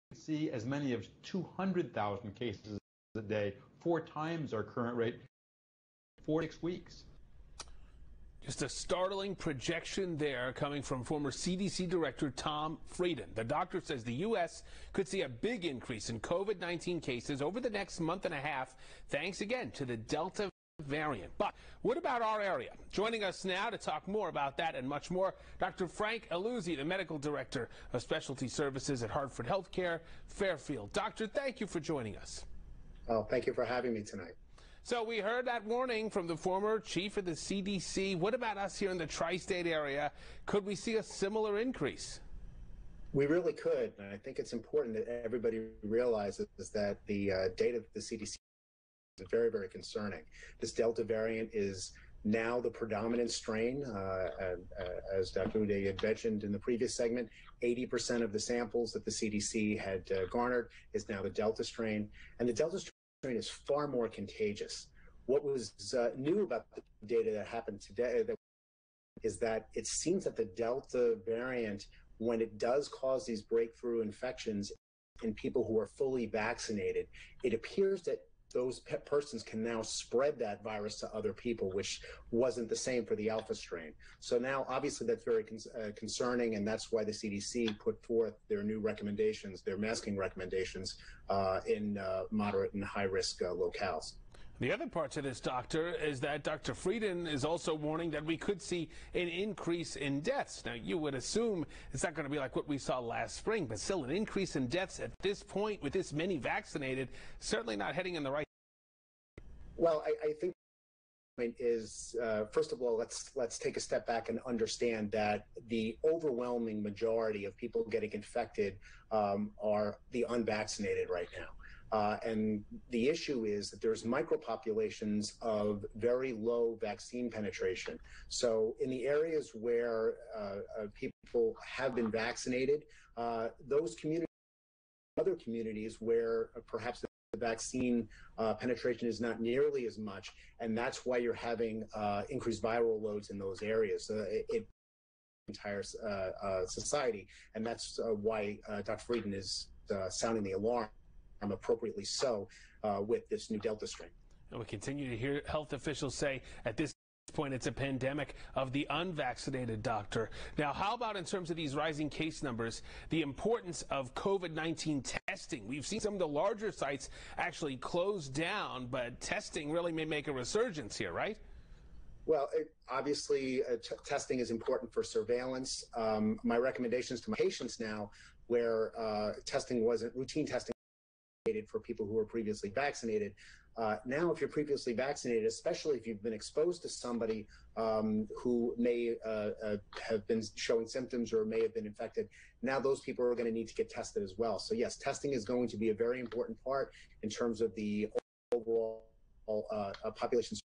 see as many as 200,000 cases a day, 4 times our current rate, 4 to 6 weeks. Just a startling projection there coming from former CDC Director Tom Frieden. The doctor says the U.S. could see a big increase in COVID-19 cases over the next month and a half, thanks again to the Delta variant. But what about our area? Joining us now to talk more about that and much more, Dr. Frank Illuzzi, the Medical Director of Specialty Services at Hartford HealthCare, Fairfield. Doctor, thank you for joining us. Oh, thank you for having me tonight. So we heard that warning from the former chief of the CDC. What about us here in the tri-state area? Could we see a similar increase? We really could. And I think it's important that everybody realizes that the data of the CDC is very, very concerning. This Delta variant is now the predominant strain. As Dr. Uday had mentioned in the previous segment, 80% of the samples that the CDC had garnered is now the Delta strain. And the Delta strain is far more contagious. What was new about the data that happened today is that it seems that the Delta variant, when it does cause these breakthrough infections in people who are fully vaccinated, it appears that those persons can now spread that virus to other people, which wasn't the same for the Alpha strain. So now, obviously, that's very concerning, and that's why the CDC put forth their new recommendations, their masking recommendations in moderate and high-risk locales. The other part to this, doctor, is that Dr. Frieden is also warning that we could see an increase in deaths. Now, you would assume it's not going to be like what we saw last spring, but still an increase in deaths at this point with this many vaccinated, certainly not heading in the right. Well, I think is first of all, let's take a step back and understand that the overwhelming majority of people getting infected are the unvaccinated right now. And the issue is that there's micropopulations of very low vaccine penetration. So in the areas where people have been vaccinated, those communities, other communities where perhaps the vaccine penetration is not nearly as much, and that's why you're having increased viral loads in those areas. Entire society, and that's why Dr. Frieden is sounding the alarm. Appropriately so, with this new Delta strain. And we continue to hear health officials say at this point it's a pandemic of the unvaccinated, doctor. Now, how about in terms of these rising case numbers, the importance of COVID-19 testing? We've seen some of the larger sites actually close down, but testing really may make a resurgence here, right? Well, obviously, testing is important for surveillance. My recommendations to my patients now, where testing wasn't routine testing for people who were previously vaccinated. Now, if you're previously vaccinated, especially if you've been exposed to somebody who may have been showing symptoms or may have been infected, now those people are going to need to get tested as well. So yes, testing is going to be a very important part in terms of the overall population.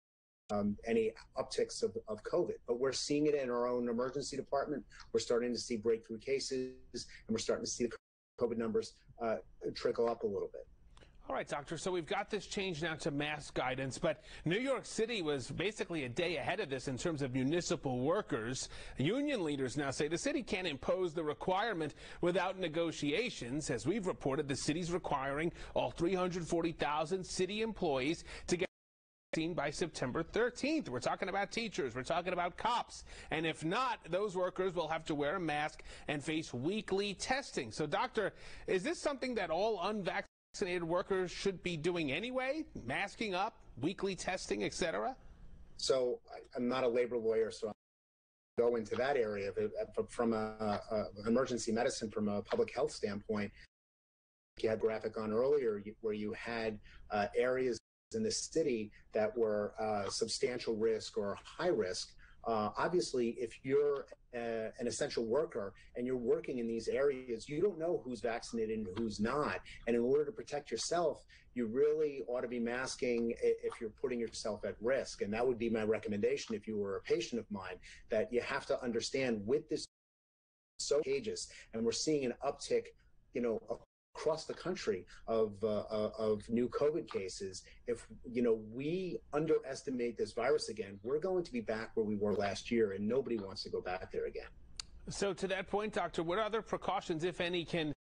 Any upticks of COVID, but we're seeing it in our own emergency department. We're starting to see breakthrough cases, and we're starting to see the COVID numbers trickle up a little bit. All right, doctor, so we've got this change now to mask guidance, but New York City was basically a day ahead of this in terms of municipal workers. Union leaders now say the city can't impose the requirement without negotiations. As we've reported, the city's requiring all 340,000 city employees to get vaccine by September 13th. We're talking about teachers, we're talking about cops, and if not, those workers will have to wear a mask and face weekly testing. So, doctor, is this something that all unvaccinated workers should be doing anyway? Masking up, weekly testing, etc.? So, I'm not a labor lawyer, so I'll go into that area. But from emergency medicine, from a public health standpoint, you had a graphic on earlier where you had areas in the city that were substantial risk or high risk. Obviously, if you're an essential worker and you're working in these areas, you don't know who's vaccinated and who's not. And in order to protect yourself, you really ought to be masking if you're putting yourself at risk. And that would be my recommendation if you were a patient of mine, that you have to understand with this so contagious, and we're seeing an uptick, across the country of new COVID cases. If we underestimate this virus again, we're going to be back where we were last year, and nobody wants to go back there again. So to that point, doctor, what other precautions, if any, can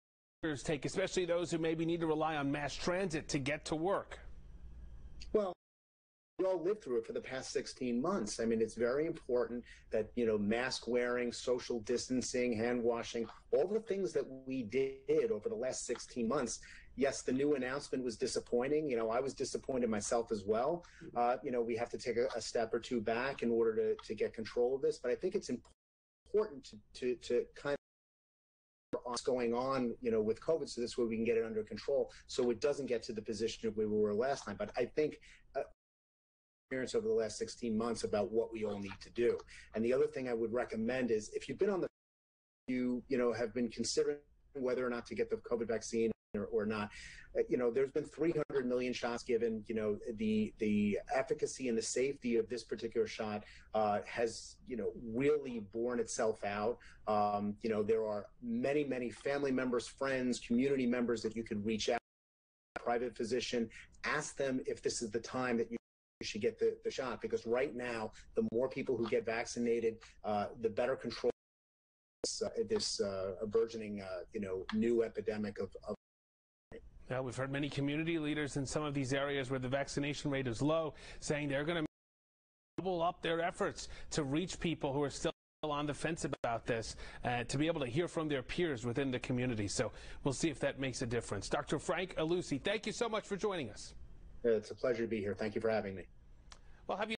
take, especially those who maybe need to rely on mass transit to get to work? Well, we all lived through it for the past 16 months. I mean, it's very important that, mask wearing, social distancing, hand washing, all the things that we did over the last 16 months. Yes, the new announcement was disappointing. I was disappointed myself as well. We have to take a step or two back in order to get control of this. But I think it's important to kind of what's going on, with COVID, so this way we can get it under control, so it doesn't get to the position of where we were last time. But I think experience over the last 16 months about what we all need to do. And the other thing I would recommend is, if you've been on the, you have been considering whether or not to get the COVID vaccine or not, there's been 300 million shots given. The efficacy and the safety of this particular shot has, really borne itself out. There are many family members, friends, community members that you could reach out to, a private physician, ask them if this is the time that you should get the shot, because right now, the more people who get vaccinated, the better control this burgeoning, new epidemic of. Well, we've heard many community leaders in some of these areas where the vaccination rate is low saying they're going to double up their efforts to reach people who are still on the fence about this, to be able to hear from their peers within the community. So we'll see if that makes a difference. Dr. Frank Illuzzi, thank you so much for joining us. It's a pleasure to be here. Thank you for having me. Well, have you